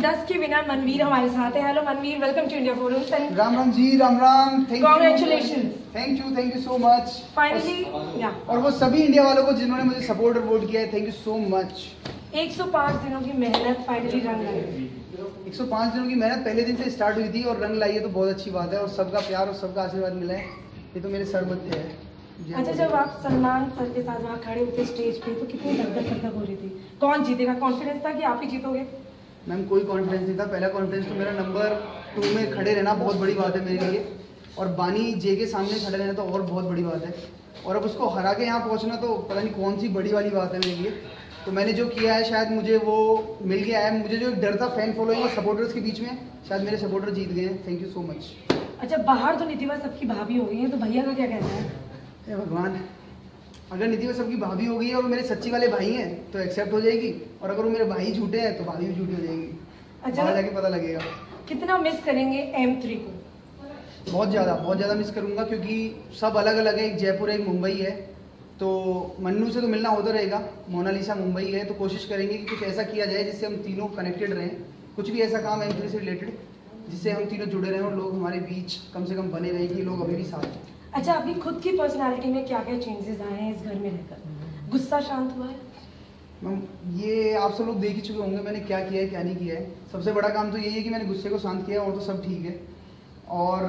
10 के विनर मनवीर हमारे साथ है। Hello Manveer, welcome to India forums. Ram Ram ji, Ram Ram. Congratulations. Thank you so much. Finally और वो सभी इंडिया वालों को जिन्होंने मुझे सपोर्ट और वोट किया है, थैंक यू सो मच। 105 दिनों की मेहनत फाइनली रंग लाई। 105 दिनों की मेहनत पहले दिन से स्टार्ट हुई थी और रंग लाई है, तो बहुत अच्छी बात है। और सबका प्यार और सबका आशीर्वाद मिला है, ये तो मेरे सर मध्य है। अच्छा, जब आप सलमान सर के साथ वहाँ खड़े होते स्टेज पे तो कितनी धक हो रही थी? कौन जीतेगा? कॉन्फिडेंस था कि आप ही जीतोगे? मैम कोई कॉन्फिडेंस नहीं था। पहला कॉन्फिडेंस तो मेरा नंबर 2 में खड़े रहना बहुत बड़ी बात है मेरे लिए, और बानी जे के सामने खड़े रहना तो और बहुत बड़ी बात है। और अब उसको हरा के यहाँ पहुँचना तो पता नहीं कौन सी बड़ी वाली बात है मेरे लिए। तो मैंने जो किया है शायद मुझे वो मिल गया है। मुझे जो एक डर था फैन फॉलोइंग और सपोर्टर्स के बीच में, शायद मेरे सपोर्टर जीत गए हैं। Thank you so much. अच्छा, बाहर तो निधिवा सबकी भाभी हो गई है, तो भैया का क्या कहना है? हे भगवान, अगर निधिवा सबकी भाभी हो गई है और वो मेरे सच्ची वाले भाई हैं तो एक्सेप्ट हो जाएगी, और अगर वो मेरे भाई झूठे हैं तो भाभी भी झूठी हो जाएगी। अच्छा, बाहर जाके पता लगेगा। कितना मिस करेंगे M3 को? बहुत ज़्यादा मिस करूँगा, क्योंकि सब अलग अलग है। एक जयपुर है, एक मुंबई है, तो मन्नू से तो मिलना होता रहेगा। मोनालिसा मुंबई है, तो कोशिश करेंगे कि कुछ ऐसा किया जाए जिससे हम तीनों कनेक्टेड रहें। कुछ भी ऐसा काम M3 से रिलेटेड जिससे हम तीनों जुड़े रहें और लोग हमारे बीच कम से कम बने रहें कि लोग अभी भी साथ हैं। अच्छा, आपकी खुद की पर्सनालिटी में क्या क्या चेंजेस आए हैं इस घर में रहकर? गुस्सा शांत हुआ है? मैम ये आप सब लोग देख ही चुके होंगे मैंने क्या किया है क्या नहीं किया है। सबसे बड़ा काम तो यही है कि मैंने गुस्से को शांत किया, और तो सब ठीक है। और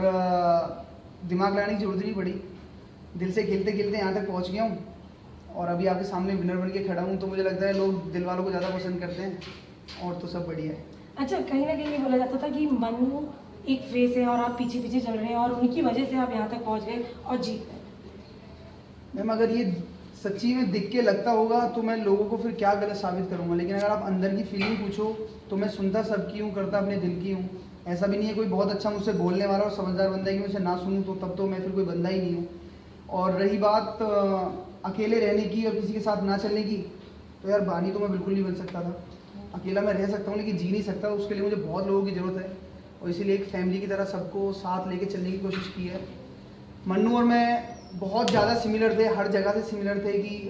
दिमाग लगाने की जरूरत नहीं पड़ी। दिल से खेलते खेलते यहाँ तक पहुँच गया हूँ, और अभी आपके सामने विनर बन के खड़ा हूँ। तो मुझे लगता है लोग दिल वालों को ज़्यादा पसंद करते हैं, और तो सब बढ़िया है। अच्छा, कहीं ना कहीं ये बोला जाता था कि मन्नू एक फेस है और आप पीछे पीछे चल रहे हैं, और उनकी वजह से आप यहाँ तक पहुँच गए और जीत गए। मैम अगर ये सच्ची में दिख के लगता होगा तो मैं लोगों को फिर क्या गलत साबित करूँगा, लेकिन अगर आप अंदर की फीलिंग पूछो तो मैं सुनता सबकी हूँ, करता अपने दिल की हूँ। ऐसा भी नहीं है कोई बहुत अच्छा मुझसे बोलने वाला और समझदार बंदा है कि मैं उसे ना सुनूँ, तो तब तो मैं फिर कोई बंदा ही नहीं हूँ। और रही बात अकेले रहने की और किसी के साथ ना चलने की, तो यार बानी तो मैं बिल्कुल नहीं बन सकता था। अकेला मैं रह सकता हूँ लेकिन जी नहीं सकता। उसके लिए मुझे बहुत लोगों की ज़रूरत है, और इसीलिए एक फैमिली की तरह सबको साथ लेके चलने की कोशिश की है। मन्नू और मैं बहुत ज़्यादा सिमिलर थे, हर जगह से सिमिलर थे कि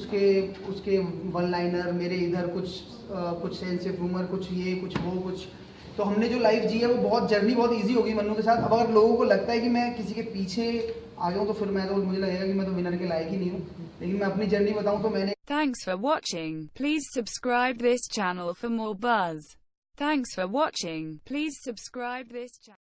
उसके वन लाइनर, मेरे इधर कुछ सेंस ऑफ ह्यूमर, कुछ ये कुछ वो कुछ। तो हमने जो लाइफ जी है वो बहुत जर्नी बहुत इजी हो गई मन्नू के साथ। अब अगर लोगों को लगता है कि मैं किसी के पीछे आ गया हूँ तो फिर मुझे लगेगा कि मैं तो विनर के लायक ही नहीं हूँ। लेकिन मैं अपनी जर्नी बताऊँ तो मैंने Thanks for watching. Please subscribe this channel for more buzz. Thanks for watching. Please subscribe this channel.